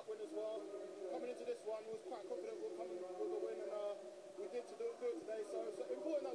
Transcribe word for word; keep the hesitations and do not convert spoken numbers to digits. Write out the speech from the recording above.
win as well. Coming into this one, we was quite confident we'll come with the win, and uh, we did to do, do it today. So it's important